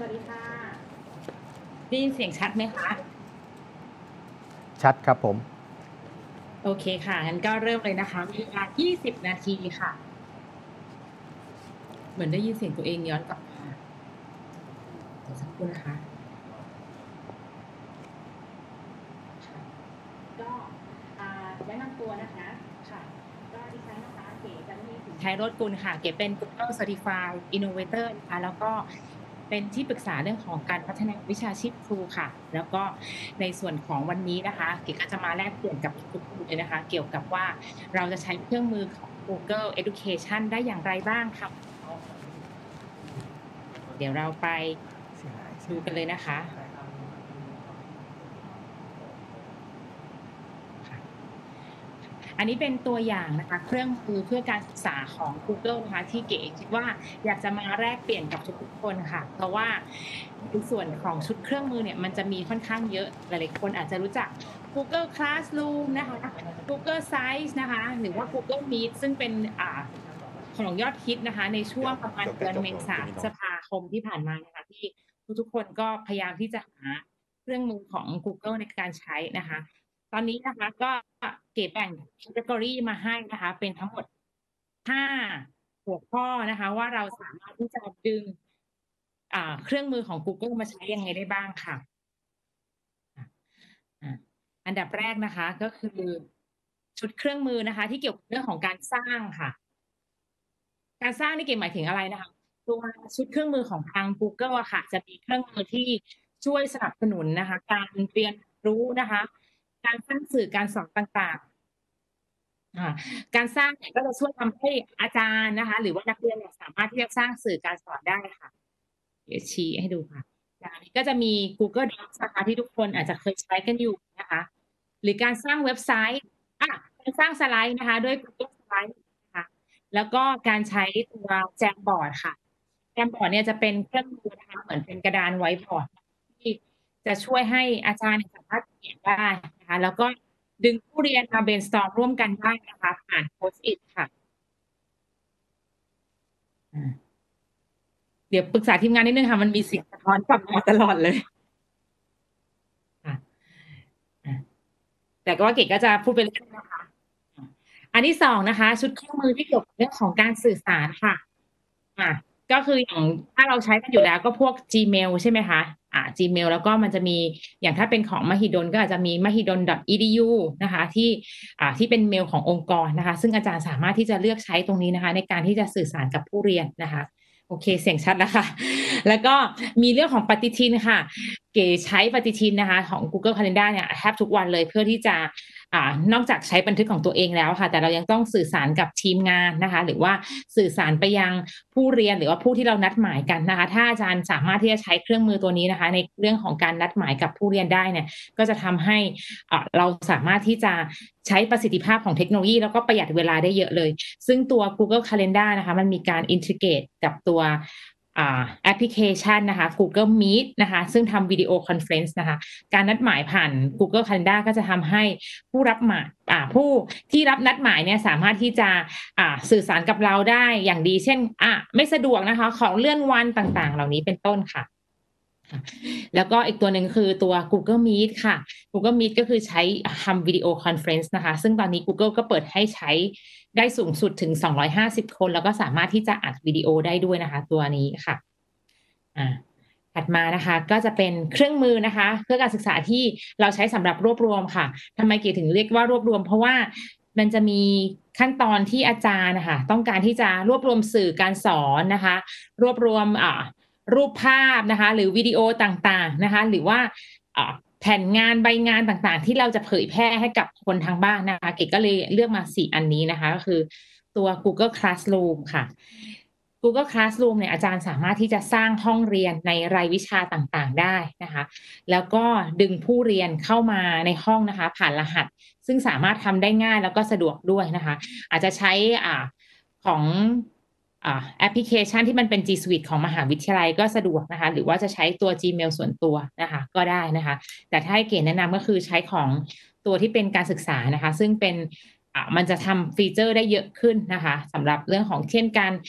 วัสดีค่ะได้ยินเสียงชัดไหมคะชัดครับผมโอเคค่ะงั้นก็เริ่มเลยนะคะมีเวลา20นาทีค่ะ เหมือนได้ยินเสียงตัวเองย้อนกลับมาเดี๋ยวสักครู่นะคะค่ะก็แนะนำตัวนะคะค่ะก็ดิฉันนะคะเก๋จันทีสินชัยโรจน์กุลค่ะเก๋เป็น Google Certified Innovator นะคะแล้วก็เป็นที่ปรึกษาเรื่องของการพัฒนาวิชาชีพครูค่ะแล้วก็ในส่วนของวันนี้นะคะเก๋ก็จะมาแลกเปลี่ยนกับทุกคนเลยนะคะเกี่ยวกับว่าเราจะใช้เครื่องมือของ Google Education ได้อย่างไรบ้างค่ะเดี๋ยวเราไปดูกันเลยนะคะอันนี้เป็นตัวอย่างนะคะเครื่องมือเพื่อการศึกษาของ Google นะคะที่เก๋คิดว่าอยากจะมาแลกเปลี่ยนกับทุกๆคนค่ะเพราะว่าในส่วนของชุดเครื่องมือเนี่ยมันจะมีค่อนข้างเยอะหลายๆคนอาจจะรู้จัก Google Classroom นะคะ Google Sites นะคะหรือว่า Google Meet ซึ่งเป็นของยอดฮิตนะคะในช่วงประมาณเดือนเมษาพฤษภาคมที่ผ่านมานะคะที่ทุกๆคนก็พยายามที่จะหาเครื่องมือของ Google ในการใช้นะคะตอนนี้นะคะก็เก๋แบ่ง category มาให้นะคะเป็นทั้งหมด5หัวข้อนะคะว่าเราสามารถที่จะดึงเครื่องมือของ Google มาใช้ยังไงได้บ้างค่ะอันดับแรกนะคะก็คือชุดเครื่องมือนะคะที่เกี่ยวกับเรื่องของการสร้างค่ะการสร้างนี่เก๋หมายถึงอะไรนะคะตัวชุดเครื่องมือของทาง Google อะค่ะจะมีเครื่องมือที่ช่วยสนับสนุนนะคะการเรียนรู้นะคะการสร้างสื่อการสอนต่างๆการสร้างเนี่ยก็จะช่วยทำให้อาจารย์นะคะหรือว่านักเรียนเนี่ยสามารถที่จะสร้างสื่อการสอนได้ค่ะเดี๋ยวชี้ให้ดูค่ะจากนี้ก็จะมี Google Docs นะคะที่ทุกคนอาจจะเคยใช้กันอยู่นะคะหรือการสร้างเว็บไซต์การสร้างสไลด์นะคะด้วย Google Slide นะคะแล้วก็การใช้ตัวแจมบอร์ดค่ะแจมบอร์ดเนี่ยจะเป็นเครื่องมือนะคะเหมือนเป็นกระดานไวท์บอร์ดที่จะช่วยให้อาจารย์สามารถเขียนได้นะคะแล้วก็ดึงผู้เรียนมา brainstorm ร่วมกันได้นะคะผ่าน Post-it ค่ะเดี๋ยวปรึกษาทีมงานนิดนึงค่ะมันมีเสียงสะท้อนกลับมาตลอดเลยค่ะแต่ก็ว่าเก๋ก็จะพูดไปเรื่อยๆนะคะอันที่สองนะคะชุดเครื่องมือที่เกี่ยวกับเรื่องของการสื่อสารค่ะก็คืออย่างถ้าเราใช้กันอยู่แล้วก็พวก Gmail ใช่ไหมคะGmail แล้วก็มันจะมีอย่างถ้าเป็นของมหิดลก็อาจจะมี mahidol.edu นะคะที่เป็นเมลขององค์กรนะคะซึ่งอาจารย์สามารถที่จะเลือกใช้ตรงนี้นะคะในการที่จะสื่อสารกับผู้เรียนนะคะโอเคเสียงชัดแล้วค่ะแล้วก็มีเรื่องของปฏิทินค่ะเก๋ใช้ปฏิทินนะคะของ Google Calendar เนี่ยแทบทุกวันเลยเพื่อที่จะนอกจากใช้บันทึกของตัวเองแล้วค่ะแต่เรายังต้องสื่อสารกับทีมงานนะคะหรือว่าสื่อสารไปยังผู้เรียนหรือว่าผู้ที่เรานัดหมายกันนะคะถ้าอาจารย์สามารถที่จะใช้เครื่องมือตัวนี้นะคะในเรื่องของการนัดหมายกับผู้เรียนได้เนี่ยก็จะทำให้เราสามารถที่จะใช้ประสิทธิภาพของเทคโนโลยีแล้วก็ประหยัดเวลาได้เยอะเลยซึ่งตัว Google Calendar นะคะมันมีการอินทิเกรตกับตัวแอปพลิเคชันนะคะ Google Meet นะคะซึ่งทำวิดีโอคอนเฟรนซ์นะคะการนัดหมายผ่าน Google Calendar ก็จะทำให้ผู้รับหมายผู้ที่รับนัดหมายเนี่ยสามารถที่จะสื่อสารกับเราได้อย่างดีเช่นไม่สะดวกนะคะของเลื่อนวันต่างๆเหล่านี้เป็นต้นค่ะแล้วก็อีกตัวหนึ่งคือตัว Google Meet ค่ะ Google Meet ก็คือใช้ทำวิดีโอคอนเฟรนซ์นะคะซึ่งตอนนี้ Google ก็เปิดให้ใช้ได้สูงสุดถึง250คนแล้วก็สามารถที่จะอัดวิดีโอได้ด้วยนะคะตัวนี้ค่ะถัดมานะคะก็จะเป็นเครื่องมือนะคะเพื่อการศึกษาที่เราใช้สำหรับรวบรวมค่ะทำไมเก๋ถึงเรียกว่ารวบรวมเพราะว่ามันจะมีขั้นตอนที่อาจารย์นะคะต้องการที่จะรวบรวมสื่อการสอนนะคะรวบรวมรูปภาพนะคะหรือวิดีโอต่างๆนะคะหรือว่าแผ่นงานใบงานต่างๆที่เราจะเผยแพร่ให้กับคนทางบ้านนะคะเก๋ก็เลยเลือกมา4อันนี้นะคะก็คือตัว Google Classroom ค่ะ Google Classroom เนี่ยอาจารย์สามารถที่จะสร้างห้องเรียนในรายวิชาต่างๆได้นะคะแล้วก็ดึงผู้เรียนเข้ามาในห้องนะคะผ่านรหัสซึ่งสามารถทำได้ง่ายแล้วก็สะดวกด้วยนะคะอาจจะใช้ของแอปพลิเคชันที่มันเป็น G Suite ของมหาวิทยาลัยก็สะดวกนะคะหรือว่าจะใช้ตัว Gmail ส่วนตัวนะคะก็ได้นะคะแต่ถ้าให้เก๋แนะนำก็คือใช้ของตัวที่เป็นการศึกษานะคะซึ่งเป็นมันจะทำฟีเจอร์ได้เยอะขึ้นนะคะสำหรับเรื่องของเช่นการ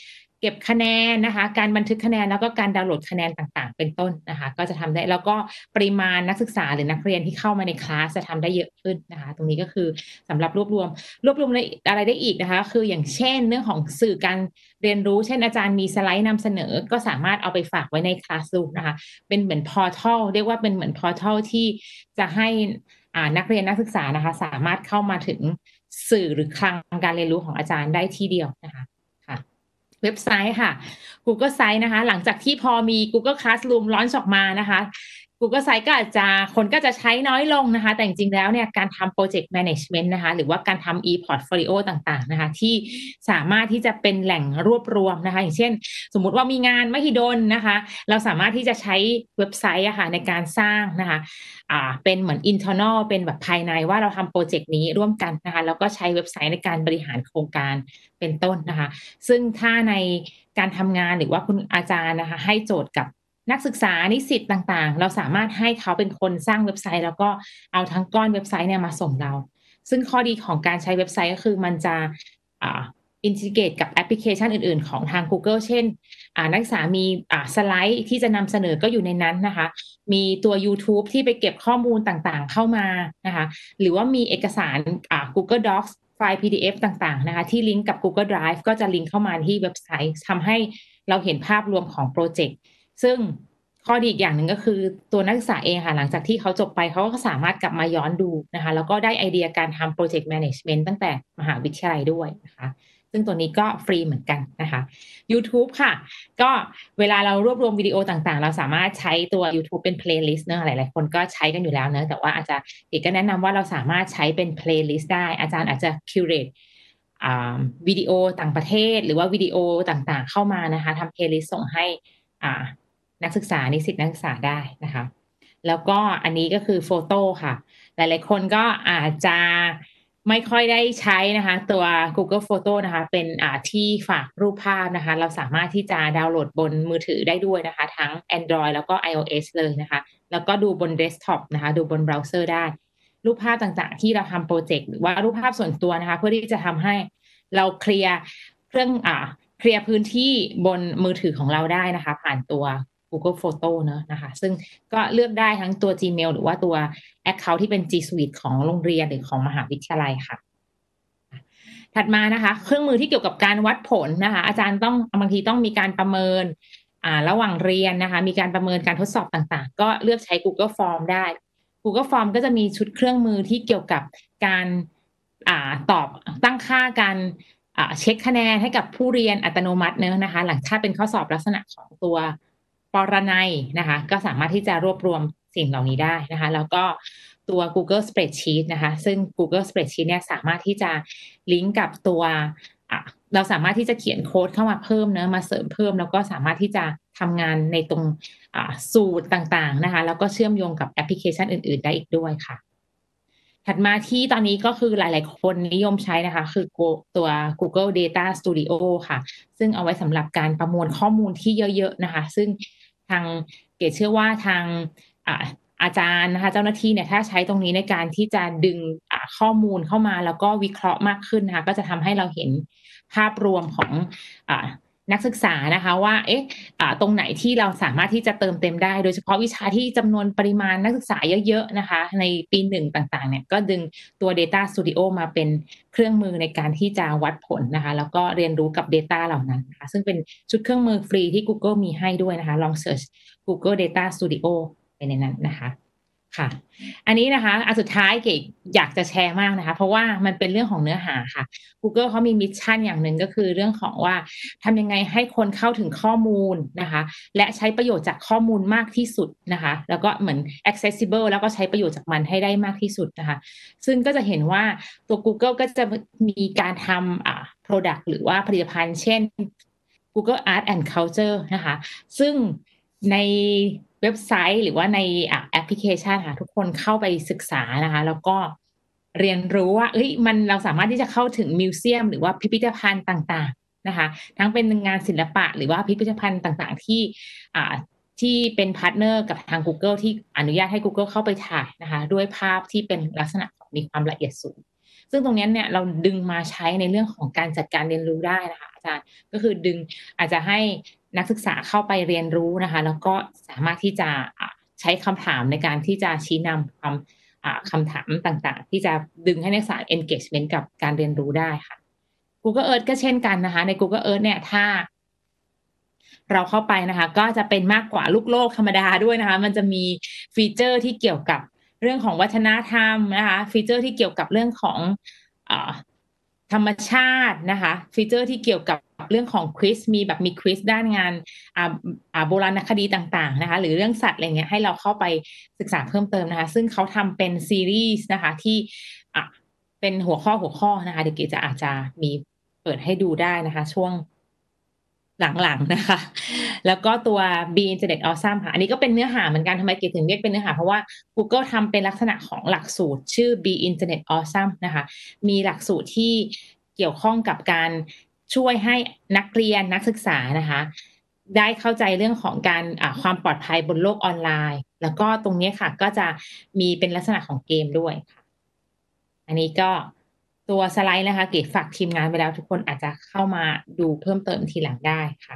เก็บคะแนนนะคะการบันทึกคะแนนแล้วก็การดาวน์โหลดคะแนนต่างๆเป็นต้นนะคะก็จะทำได้แล้วก็ปริมาณนักศึกษาหรือนักเรียนที่เข้ามาในคลาสจะทำได้เยอะขึ้นนะคะตรงนี้ก็คือสำหรับรวบรวมอะไรได้อีกนะคะคืออย่างเช่นเรื่องของสื่อการเรียนรู้เช่นอาจารย์มีสไลด์นำเสนอก็สามารถเอาไปฝากไว้ใน Classroom นะคะเป็นเหมือน Portal เรียกว่าเป็นเหมือน Portal ที่จะให้นักเรียนนักศึกษานะคะสามารถเข้ามาถึงสื่อหรือคลังการเรียนรู้ของอาจารย์ได้ที่เดียวนะคะค่ะเว็บไซต์ค่ะ Google Sites นะคะหลังจากที่พอมี Google Classroom launch ออกมานะคะ Google Sites ก็อาจจะคนก็จะใช้น้อยลงนะคะแต่จริงๆแล้วเนี่ยการทำ Project Management นะคะหรือว่าการทำ e-portfolio ต่างๆนะคะที่สามารถที่จะเป็นแหล่งรวบรวมนะคะอย่างเช่นสมมุติว่ามีงานมหิดลนะคะเราสามารถที่จะใช้เว็บไซต์อะค่ะในการสร้างนะคะเป็นเหมือน internal เป็นแบบภายในว่าเราทำโปรเจกต์นี้ร่วมกันนะคะแล้วก็ใช้เว็บไซต์ในการบริหารโครงการเป็นต้นนะคะซึ่งถ้าในการทำงานหรือว่าคุณอาจารย์นะคะให้โจทย์กับนักศึกษานิสิตต่างๆเราสามารถให้เขาเป็นคนสร้างเว็บไซต์แล้วก็เอาทั้งก้อนเว็บไซต์เนี่ยมาส่งเราซึ่งข้อดีของการใช้เว็บไซต์ก็คือมันจะอินทิเกรตกับแอปพลิเคชันอื่นๆของทาง Google เช่นนักศึกษามีสไลด์ที่จะนำเสนอก็อยู่ในนั้นนะคะมีตัวยูทูบที่ไปเก็บข้อมูลต่างๆเข้ามานะคะหรือว่ามีเอกสารGoogle Docs ไฟล์ PDF ต่างๆนะคะที่ลิงก์กับ Google Drive ก็จะลิงก์เข้ามาที่เว็บไซต์ทำให้เราเห็นภาพรวมของโปรเจกต์ซึ่งข้อดีอีกอย่างหนึ่งก็คือตัวนักศึกษาเองค่ะหลังจากที่เขาจบไปเขาก็สามารถกลับมาย้อนดูนะคะแล้วก็ได้ไอเดียการทำ Project Management ตั้งแต่มหาวิทยาลัยด้วยนะคะซึ่งตัวนี้ก็ฟรีเหมือนกันนะคะ YouTube ค่ะก็เวลาเรารวบรวมวิดีโอต่างๆเราสามารถใช้ตัว YouTube เป็น Playlist เนาะหลายๆคนก็ใช้กันอยู่แล้วเนาะแต่ว่าอาจจะเอกก็แนะนำว่าเราสามารถใช้เป็น Playlist ได้อาจารย์อาจจะ curate วิดีโอต่างประเทศหรือว่าวิดีโอต่างๆเข้ามานะคะทำ Playlist ส่งให้นักศึกษานิสิตนักศึกษาได้นะคะแล้วก็อันนี้ก็คือโฟโต้ค่ะหลายๆคนก็อาจจะไม่ค่อยได้ใช้นะคะตัว Google Photo นะคะเป็นที่ฝากรูปภาพนะคะเราสามารถที่จะดาวน์โหลดบนมือถือได้ด้วยนะคะทั้ง Android แล้วก็ iOS เลยนะคะแล้วก็ดูบนเดสก์ท็อปนะคะดูบนเบราว์เซอร์ได้รูปภาพต่างๆที่เราทำโปรเจกต์หรือว่ารูปภาพส่วนตัวนะคะเพื่อที่จะทำให้เราเคลียร์เคลียร์พื้นที่บนมือถือของเราได้นะคะผ่านตัว Google Photo เนอะนะคะซึ่งก็เลือกได้ทั้งตัว Gmail หรือว่าตัว Account ที่เป็น G Suite ของโรงเรียนหรือของมหาวิทยาลัยค่ะถัดมานะคะเครื่องมือที่เกี่ยวกับการวัดผลนะคะอาจารย์ต้องบางทีต้องมีการประเมินระหว่างเรียนนะคะมีการประเมินการทดสอบต่างๆก็เลือกใช้ Google Form ได้ Google Form ก็จะมีชุดเครื่องมือที่เกี่ยวกับการตอบตั้งค่าการเช็คคะแนนให้กับผู้เรียนอัตโนมัติเนอะนะคะหลังถ้าเป็นข้อสอบลักษณะของตัวปรนัยนะคะก็สามารถที่จะรวบรวมสิ่งเหล่านี้ได้นะคะแล้วก็ตัว Google Spreadsheet นะคะซึ่ง Google Spreadsheet เนี่ยสามารถที่จะลิงก์กับตัวเราสามารถที่จะเขียนโค้ดเข้ามาเพิ่มเนอะมาเสริมเพิ่มแล้วก็สามารถที่จะทำงานในตรงสูตรต่างๆนะคะแล้วก็เชื่อมโยงกับแอปพลิเคชันอื่นๆได้อีกด้วยค่ะถัดมาที่ตอนนี้ก็คือหลายๆคนนิยมใช้นะคะคือตัว Google Data Studio ค่ะซึ่งเอาไว้สำหรับการประมวลข้อมูลที่เยอะๆนะคะซึ่งทางเกดเชื่อว่าทางอาจารย์นะคะเจ้าหน้าที่เนี่ยถ้าใช้ตรงนี้ในการที่จะดึงข้อมูลเข้ามาแล้วก็วิเคราะห์มากขึ้นนะคะก็จะทำให้เราเห็นภาพรวมของนักศึกษานะคะว่าตรงไหนที่เราสามารถที่จะเติมเต็มได้โดยเฉพาะวิชาที่จำนวนปริมาณนักศึกษาเยอะๆนะคะในปี1ต่างๆเนี่ยก็ดึงตัว Data Studio มาเป็นเครื่องมือในการที่จะวัดผลนะคะแล้วก็เรียนรู้กับ Data เหล่านั้นนะคะซึ่งเป็นชุดเครื่องมือฟรีที่ Google มีให้ด้วยนะคะลองเซิร์ช Google Data Studio ไปในนั้นนะคะค่ะอันนี้นะคะอันสุดท้ายเก๋อยากจะแชร์มากนะคะเพราะว่ามันเป็นเรื่องของเนื้อหาค่ะ Google เขามีมิชชั่นอย่างหนึ่งก็คือเรื่องของว่าทำยังไงให้คนเข้าถึงข้อมูลนะคะและใช้ประโยชน์จากข้อมูลมากที่สุดนะคะแล้วก็เหมือน accessible แล้วก็ใช้ประโยชน์จากมันให้ได้มากที่สุดนะคะซึ่งก็จะเห็นว่าตัว Google ก็จะมีการทำproduct หรือว่าผลิตภัณฑ์เช่น Google Art and Culture นะคะซึ่งในเว็บไซต์หรือว่าในแอปพลิเคชันค่ะทุกคนเข้าไปศึกษานะคะแล้วก็เรียนรู้ว่าเราสามารถที่จะเข้าถึงมิวเซียมหรือว่าพิพิธภัณฑ์ต่างๆนะคะทั้งเป็นงานศิลปะหรือว่าพิพิธภัณฑ์ต่างๆที่เป็นพาร์ทเนอร์กับทาง Google ที่อนุญาตให้ Google เข้าไปถ่ายนะคะด้วยภาพที่เป็นลักษณะของมีความละเอียดสูงซึ่งตรงนี้เนี่ยเราดึงมาใช้ในเรื่องของการจัดการเรียนรู้ได้นะคะอาจารย์ก็คือดึงอาจจะให้นักศึกษาเข้าไปเรียนรู้นะคะแล้วก็สามารถที่จะใช้คำถามในการที่จะชี้นำคำถามต่างๆที่จะดึงให้นักศึกษา engagement กับการเรียนรู้ได้ค่ะ Google Earth ก็เช่นกันนะคะใน Google Earth เนี่ยถ้าเราเข้าไปนะคะก็จะเป็นมากกว่าลูกโลกธรรมดาด้วยนะคะมันจะมีฟีเจอร์ที่เกี่ยวกับเรื่องของวัฒนธรรมนะคะฟีเจอร์ที่เกี่ยวกับเรื่องของธรรมชาตินะคะฟีเจอร์ที่เกี่ยวกับเรื่องของควิซมีควิซด้านงานโบราณคดีต่างๆนะคะหรือเรื่องสัตว์อะไรเงี้ยให้เราเข้าไปศึกษาเพิ่มเติมนะคะซึ่งเขาทำเป็นซีรีส์นะคะที่เป็นหัวข้อนะคะเดี๋ยวเก๋จะอาจจะมีเปิดให้ดูได้นะคะช่วงหลังๆนะคะแล้วก็ตัว Be Internet Awesome ค่ะอันนี้ก็เป็นเนื้อหาเหมือนกันทำไมเก๋ถึงเรียกเป็นเนื้อหาเพราะว่า Google ทำเป็นลักษณะของหลักสูตรชื่อ Be Internet Awesome นะคะมีหลักสูตรที่เกี่ยวข้องกับการช่วยให้นักเรียนนักศึกษานะคะได้เข้าใจเรื่องของการความปลอดภัยบนโลกออนไลน์แล้วก็ตรงนี้ค่ะก็จะมีเป็นลักษณะของเกมด้วยค่ะอันนี้ก็ตัวสไลด์นะคะเก๋ฝากทีมงานไปแล้วทุกคนอาจจะเข้ามาดูเพิ่มเติมทีหลังได้ค่ะ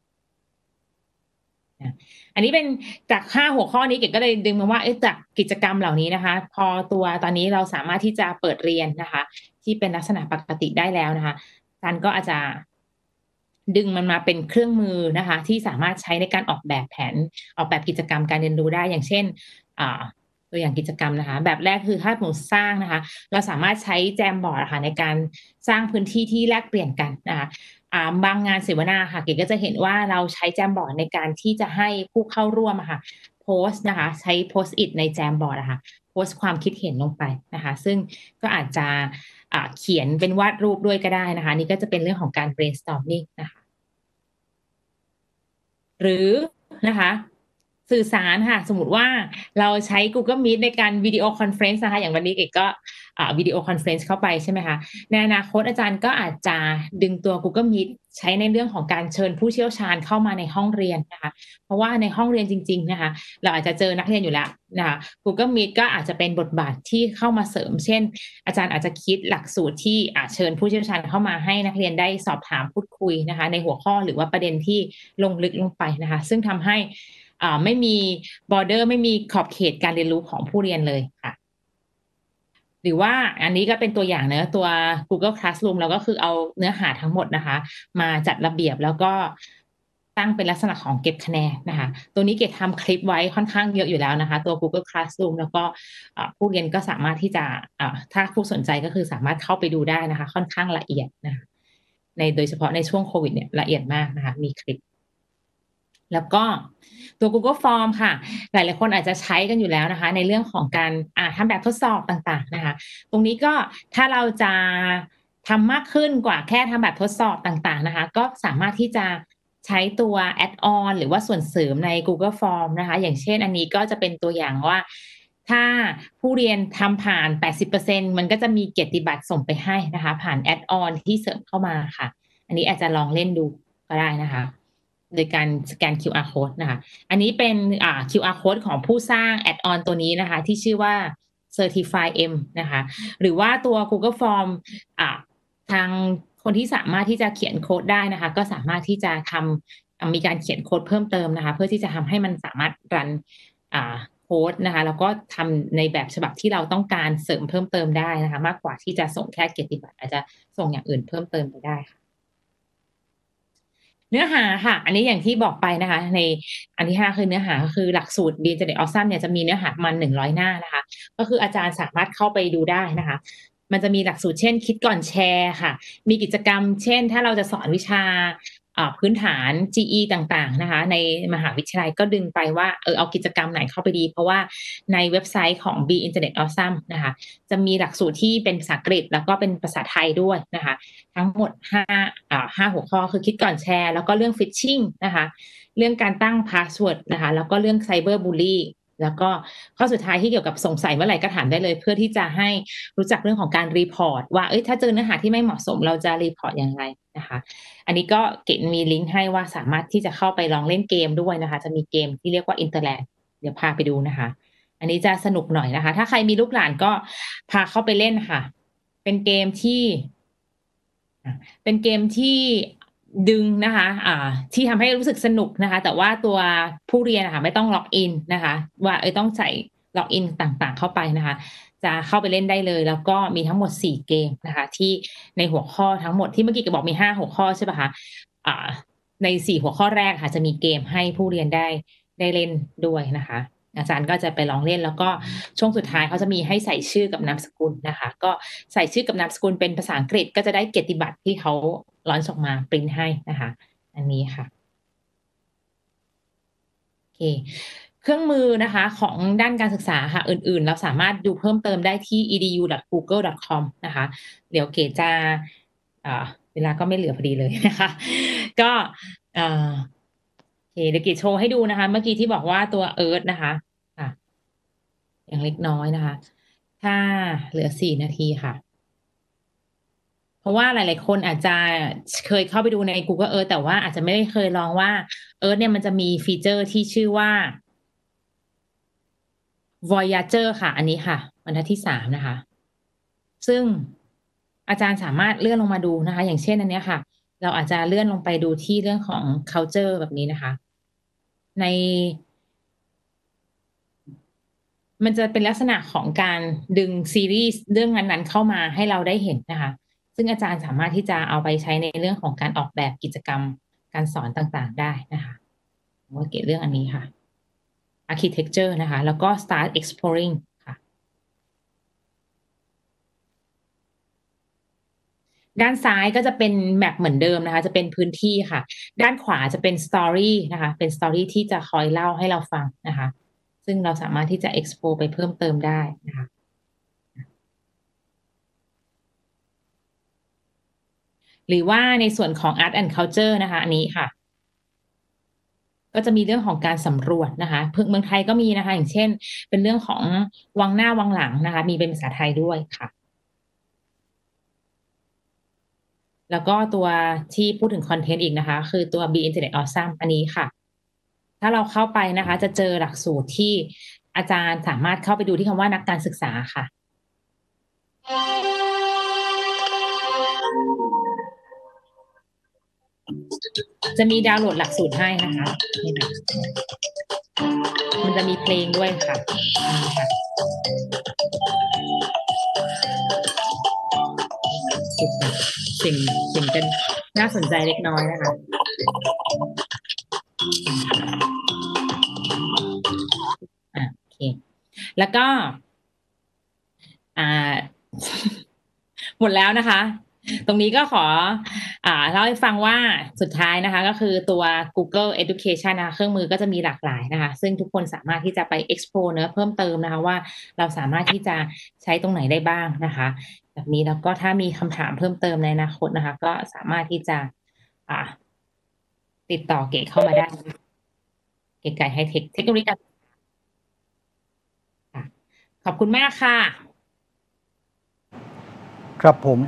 อันนี้เป็นจาก5หัวข้อนี้เก๋ก็เลยดึงมาว่าจากกิจกรรมเหล่านี้นะคะพอตัวตอนนี้เราสามารถที่จะเปิดเรียนนะคะที่เป็นลักษณะปกติได้แล้วนะคะอาจารย์ก็อาจจะดึงมันมาเป็นเครื่องมือนะคะที่สามารถใช้ในการออกแบบแผนออกแบบกิจกรรมการเรียนรู้ได้อย่างเช่นตัวอย่างกิจกรรมนะคะแบบแรกคือถ้าสมมุติสร้างนะคะเราสามารถใช้แจมบอร์ดค่ะในการสร้างพื้นที่ที่แลกเปลี่ยนกันนะคะบางงานเสวนาค่ะเก๋ก็จะเห็นว่าเราใช้แจมบอร์ดในการที่จะให้ผู้เข้าร่วมค่ะโพสต์นะคะใช้โพสต์อิทในแจมบอร์ดนะคะโพสต์ความคิดเห็นลงไปนะคะซึ่งก็อาจจะเขียนเป็นวาดรูปด้วยก็ได้นะคะนี่ก็จะเป็นเรื่องของการ brainstorming นะคะหรือนะคะสื่อสารค่ะสมมุติว่าเราใช้ Google Meet ในการวิดีโอคอนเฟรนซ์นะคะอย่างวันนี้เก๋ก็วิดีโอคอนเฟรนซ์เข้าไปใช่ไหมคะในอนาคตอาจารย์ก็อาจจะดึงตัว Google Meet ใช้ในเรื่องของการเชิญผู้เชี่ยวชาญเข้ามาในห้องเรียนนะคะเพราะว่าในห้องเรียนจริงๆนะคะเราอาจจะเจอนักเรียนอยู่แล้วนะคะ Google Meet ก็อาจจะเป็นบทบาทที่เข้ามาเสริมเช่นอาจารย์อาจจะคิดหลักสูตรที่เชิญผู้เชี่ยวชาญเข้ามาให้นักเรียนได้สอบถามพูดคุยนะคะในหัวข้อหรือว่าประเด็นที่ลงลึกลงไปนะคะซึ่งทำให้ไม่มี border ไม่มีขอบเขตการเรียนรู้ของผู้เรียนเลยค่ะหรือว่าอันนี้ก็เป็นตัวอย่างเนอะตัว Google Classroom เราก็คือเอาเนื้อหาทั้งหมดนะคะมาจัดระเบียบแล้วก็ตั้งเป็นลักษณะของเก็บคะแนนนะคะตัวนี้เกดทำคลิปไว้ค่อนข้างเยอะอยู่แล้วนะคะตัว Google Classroom แล้วก็ผู้เรียนก็สามารถที่จะถ้าผู้สนใจก็คือสามารถเข้าไปดูได้นะคะค่อนข้างละเอียดนะคะโดยเฉพาะในช่วงโควิดเนี่ยละเอียดมากนะคะมีคลิปแล้วก็ตัว Google Form ค่ะหลายๆคนอาจจะใช้กันอยู่แล้วนะคะในเรื่องของการทำแบบทดสอบต่างๆนะคะตรงนี้ก็ถ้าเราจะทำมากขึ้นกว่าแค่ทำแบบทดสอบต่างๆนะคะก็สามารถที่จะใช้ตัว Add-on หรือว่าส่วนเสริมใน Google Form นะคะอย่างเช่นอันนี้ก็จะเป็นตัวอย่างว่าถ้าผู้เรียนทำผ่าน 80% มันก็จะมีเกียรติบัตรส่งไปให้นะคะผ่าน Add-on ที่เสริมเข้ามาค่ะอันนี้อาจจะลองเล่นดูก็ได้นะคะโดยการสแกน QR Code นะคะอันนี้เป็นQR Code ของผู้สร้าง Add-on ตัวนี้นะคะที่ชื่อว่า Certify M นะคะหรือว่าตัว Google Form ทางคนที่สามารถที่จะเขียนโค้ดได้นะคะก็สามารถที่จะมีการเขียนโค้ดเพิ่มเติมนะคะเพื่อที่จะทำให้มันสามารถรันโค้ดนะคะแล้วก็ทำในแบบฉบับที่เราต้องการเสริมเพิ่มเติมได้นะคะมากกว่าที่จะส่งแค่เกียรติบัตรอาจจะส่งอย่างอื่นเพิ่มเติมไปได้ค่ะเนื้อหาค่ะอันนี้อย่างที่บอกไปนะคะในอันที่5คือเนื้อหาก็คือหลักสูตร Be Internet Awesome เนี่ยจะมีเนื้อหาประมาณ100หน้านะคะก็คืออาจารย์สามารถเข้าไปดูได้นะคะมันจะมีหลักสูตรเช่นคิดก่อนแชร์ค่ะมีกิจกรรมเช่นถ้าเราจะสอนวิชาพื้นฐาน GE ต่างๆนะคะในมหาวิทยาลัยก็ดึงไปว่าเอากิจกรรมไหนเข้าไปดีเพราะว่าในเว็บไซต์ของ Be Internet Awesome นะคะจะมีหลักสูตรที่เป็นภาษาอังกฤษแล้วก็เป็นภาษาไทยด้วยนะคะทั้งหมด5หัวข้อคือคิดก่อนแชร์แล้วก็เรื่อง phishing นะคะเรื่องการตั้งพาสเวิร์ดนะคะแล้วก็เรื่อง cyber bully แล้วก็ข้อสุดท้ายที่เกี่ยวกับสงสัยเมื่อไหร่ก็ถามได้เลยเพื่อที่จะให้รู้จักเรื่องของการรีพอร์ตว่าถ้าเจอเนื้อหาที่ไม่เหมาะสมเราจะรีพอร์ตอย่างไรนะคะอันนี้ก็เกดมีลิงก์ให้ว่าสามารถที่จะเข้าไปลองเล่นเกมด้วยนะคะจะมีเกมที่เรียกว่า Interland เดี๋ยวพาไปดูนะคะอันนี้จะสนุกหน่อยนะคะถ้าใครมีลูกหลานก็พาเข้าไปเล่นค่ะเป็นเกมที่เป็นเกมที่ดึงนะคะที่ทำให้รู้สึกสนุกนะคะแต่ว่าตัวผู้เรียนนะคะไม่ต้องล็อกอินนะคะว่าต้องใส่ล็อกอินต่างๆเข้าไปนะคะจะเข้าไปเล่นได้เลยแล้วก็มีทั้งหมด4เกมนะคะที่ในหัวข้อทั้งหมดที่เมื่อกี้บอกมี5หัวข้อใช่ป่ะคะใน4หัวข้อแรกค่ะจะมีเกมให้ผู้เรียนได้เล่นด้วยนะคะอาจารย์ก็จะไปลองเล่นแล้วก็ช่วงสุดท้ายเขาจะมีให้ใส่ชื่อกับนามสกุลนะคะก็ใส่ชื่อกับนามสกุลเป็นภาษาอังกฤษก็จะได้เกียรติบัตรที่เขาลอนช์ออกมาปริ้นให้นะคะอันนี้ค่ะโอเคเครื่องมือนะคะของด้านการศึกษาค่ะอื่นๆเราสามารถดูเพิ่มเติมได้ที่ edu.google.com นะคะเดี๋ยวเก๋จะเวลาก็ไม่เหลือพอดีเลยนะคะก็โอเคเดี๋ยวเก๋โชว์ให้ดูนะคะเมื่อกี้ที่บอกว่าตัว Earth นะคะอย่างเล็กน้อยนะคะถ้าเหลือ4นาทีค่ะเพราะว่าหลายๆคนอาจจะเคยเข้าไปดูใน Google Earth แต่ว่าอาจจะไม่ได้เคยลองว่า Earth เนี่ยมันจะมีฟีเจอร์ที่ชื่อว่า Voyager ค่ะอันนี้ค่ะบรรทัดที่3นะคะซึ่งอาจารย์สามารถเลื่อนลงมาดูนะคะอย่างเช่นอันนี้ค่ะเราอาจจะเลื่อนลงไปดูที่เรื่องของ culture แบบนี้นะคะในมันจะเป็นลักษณะของการดึงซีรีส์เรื่องนั้นๆเข้ามาให้เราได้เห็นนะคะซึ่งอาจารย์สามารถที่จะเอาไปใช้ในเรื่องของการออกแบบกิจกรรมการสอนต่างๆได้นะคะว่าเกี่ยวเรื่องอันนี้ค่ะ architecture นะคะแล้วก็ start exploring ค่ะด้านซ้ายก็จะเป็นแมปเหมือนเดิมนะคะจะเป็นพื้นที่ค่ะด้านขวาจะเป็น story นะคะเป็น story ที่จะคอยเล่าให้เราฟังนะคะซึ่งเราสามารถที่จะ explore ไปเพิ่มเติมได้นะคะหรือว่าในส่วนของ art and culture นะคะอันนี้ค่ะก็จะมีเรื่องของการสำรวจนะคะเมืองไทยก็มีนะคะอย่างเช่นเป็นเรื่องของวังหน้าวังหลังนะคะมีเป็นภาษาไทยด้วยค่ะแล้วก็ตัวที่พูดถึงคอนเทนต์อีกนะคะคือตัว Be Internet Awesome อันนี้ค่ะถ้าเราเข้าไปนะคะจะเจอหลักสูตรที่อาจารย์สามารถเข้าไปดูที่คำว่านักการศึกษาค่ะจะมีดาวน์โหลดหลักสูตรให้นะคะนี่นะมันจะมีเพลงด้วยค่ะนี่ค่ะสิ่งกันน่าสนใจเล็กน้อยนะคะโอเคแล้วก็หมดแล้วนะคะตรงนี้ก็ขอเล่าให้ฟังว่าสุดท้ายนะคะก็คือตัว Google Education นะคะเครื่องมือก็จะมีหลากหลายนะคะซึ่งทุกคนสามารถที่จะไป explore เพิ่มเติมนะคะว่าเราสามารถที่จะใช้ตรงไหนได้บ้างนะคะแบบนี้แล้วก็ถ้ามีคำถามเพิ่มเติมในอนาคตนะคะก็สามารถที่จะติดต่อเก๋เข้ามาได้เก๋ไก่ไฮเทคเทคโนโลยีการขอบคุณมากค่ะครับผม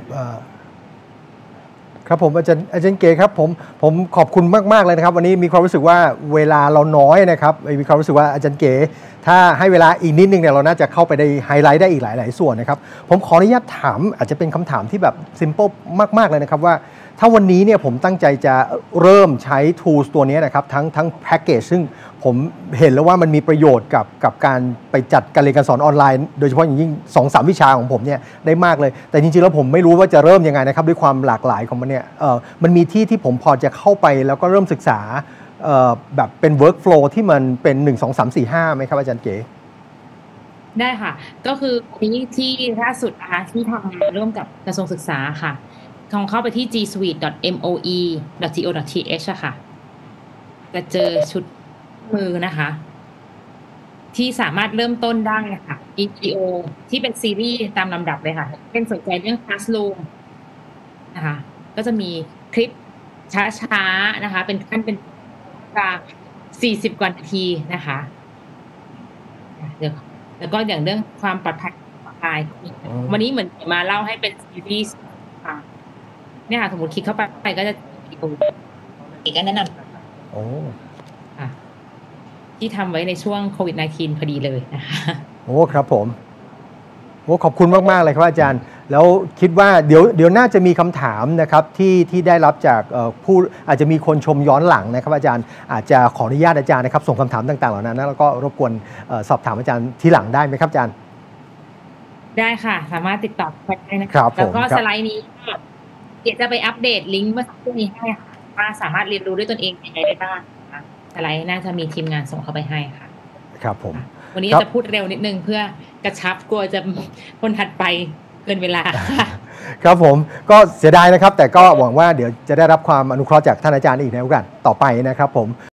ครับผมอาจารย์เก๋ครับผมขอบคุณมากๆเลยนะครับวันนี้มีความรู้สึกว่าเวลาเราน้อยนะครับมีความรู้สึกว่าอาจารย์เก๋ถ้าให้เวลาอีกนิดนึงเนี่ยเราน่าจะเข้าไปได้ไฮไลท์ได้อีกหลายๆส่วนนะครับผมขออนุญาตถามอาจจะเป็นคำถามที่แบบซิมเปิลมากๆเลยนะครับว่าถ้าวันนี้เนี่ยผมตั้งใจจะเริ่มใช้ tools ตัวนี้นะครับทั้งแพ็กเกจซึ่งผมเห็นแล้วว่ามันมีประโยชน์กับการไปจัดการเรียนการสอนออนไลน์โดยเฉพาะอย่างยิ่ง 2-3 วิชาของผมเนี่ยได้มากเลยแต่จริงๆแล้วผมไม่รู้ว่าจะเริ่มยังไงนะครับด้วยความหลากหลายของมันเนี่ยมันมีที่ผมพอจะเข้าไปแล้วก็เริ่มศึกษาแบบเป็น workflow ที่มันเป็น1 2 3 4 5ไหมครับอาจารย์เก๋ได้ค่ะก็คือนี้ที่ล่าสุดนะคะที่ทำงานร่วมกับกระทรวงศึกษาค่ะลองเข้าไปที่ gsuite.moe.go.th อะค่ะจะเจอชุดมือนะคะที่สามารถเริ่มต้นได้ค่ะ EGO ที่เป็นซีรีส์ตามลำดับเลยค่ะเป็นสนใจเรื่อง Classroom นะคะก็จะมีคลิปช้าๆนะคะเป็นขั้นเป็น40 กว่านาทีนะคะเดี๋ยวแล้วก็อย่างเรื่องความปลอดภัยวันนี้เหมือนมาเล่าให้เป็นซีรีส์ค่ะเนี่ยค่ะสมมติคลิกเข้าไปก็จะอีกแนะนำค่ะที่ทำไว้ในช่วงโควิด -19 พอดีเลยนะคะโอ้ครับผมโอ้ขอบคุณมากๆเลยครับอาจารย์แล้วคิดว่าเดี๋ยวน่าจะมีคำถามนะครับที่ได้รับจากผู้อาจจะมีคนชมย้อนหลังนะครับอาจารย์อาจจะขออนุญาตอาจารย์นะครับส่งคำถามต่างๆเหล่านั้นนะแล้วก็รบกวนสอบถามอาจารย์ทีหลังได้ไหมครับอาจารย์ได้ค่ะสามารถติดต่อไปได้นะครัคะบแล้วก็ผมครับสไลด์นี้ก็เดี๋ยวจะไปอัปเดตลิงก์เมื่อสักครู่นี้ให้ค่ะว่าสามารถเรียนรู้ด้วยตนเองยังไงได้บ้างนะคะสไลด์น่าจะมีทีมงานส่งเข้าไปให้ค่ะครับผมวันนี้ครับจะพูดเร็วนิดนึงเพื่อกระชับกลัวจะคนถัดไปเกินเวลาค่ะครับผมก็เสียดายนะครับแต่ก็หวังว่าเดี๋ยวจะได้รับความอนุเคราะห์จากท่านอาจารย์อีกในโอกาสต่อไปนะครับผม